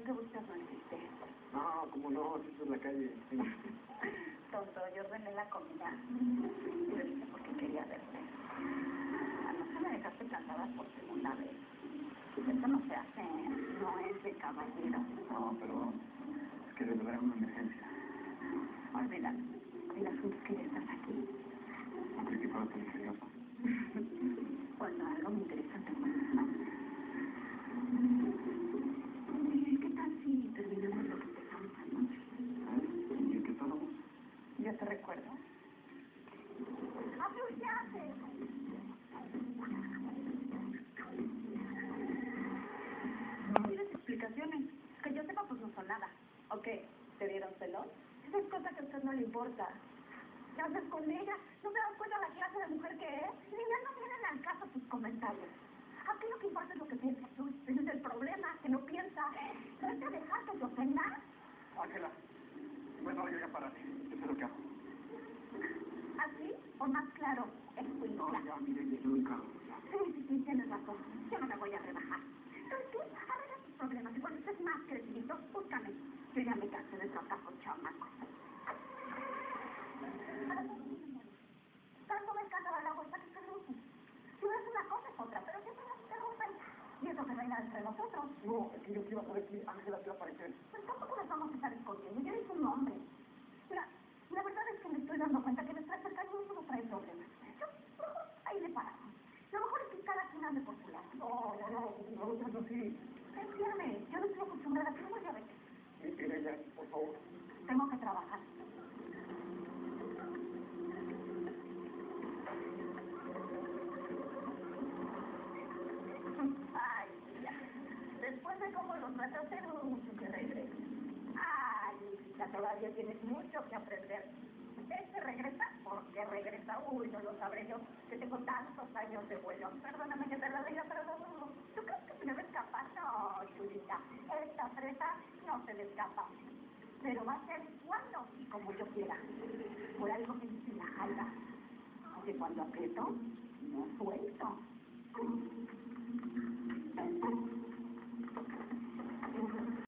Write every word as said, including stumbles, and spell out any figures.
que buscas no existe. No, como no, eso es la calle. Sí. Tonto, yo ordené la comida. Y lo hice porque quería verte. Anoche me dejaste plantada por segunda vez. Esto no se hace, no es de caballero. No, pero es que de verdad es una emergencia. Olvídalo. El asunto es que ya estás aquí. ¿No crees que fuera tan misterioso? Cuando algo me interesa, te pones mal. ¿Y qué tal si terminamos lo que empezamos anoche? ¿Eh? ¿Y en qué estábamos? ¿Yo te recuerdo? ¡Abdul, qué haces! No tienes explicaciones. Que yo sepa, pues no son nada. ¿O qué? ¿Te dieron celos? Esa es cosa que a usted no le importa. ¿Qué haces con ella? ¿No te das cuenta de la clase de mujer que es? Niña, no vienen al caso tus comentarios. Aquí lo que importa es lo que piensas tú. Ese es el problema, que no piensas. ¿No es que dejar que te ofenda? Ángela, bueno, yo ya para ti. Yo sé lo que hago. ¿Así o más claro? Explica. No, ya, mire, yo soy un carro. Sí, sí, sí, tienes razón. Yo no me voy a rebajar. ¿Sabes qué? Arregla tus problemas y cuando estés más crecidito, búscame. Yo ya me cansé de tratar con chamacos. Tanto me encanta dar la vuelta que se luce. Si no es una cosa es otra, pero siempre nos interrumpen. Y eso que reina entre nosotros. No, es que yo quiero saber si Ángela te va a aparecer. Pues tampoco nos vamos a estar escondiendo. Yo eres un hombre. Mira, la verdad es que me estoy dando cuenta que nuestra cercanía no nos trae problemas. Yo, ahí le paramos. Lo mejor es que cada quien ande por su lado. No, no, no, no lo trato así. Entiéndeme, yo no estoy acostumbrada a que no vaya a ver. Mire, ya, por favor. Tengo que trabajar. Ay, ya. Después de cómo los trataste, no mucho que regrese. Ay, hijita, todavía tienes mucho que aprender. Este regresa porque regresa. Uy, no lo sabré yo, que tengo tantos años de vuelo. Perdóname que te lo diga, pero no, no, no. ¿Tú crees que se me va a escapar? No, chulita. Esta fresa no se le escapa. Pero va a ser cuando y como yo quiera. Por algo que dice la jaiba. Que cuando aprieto, no suelto.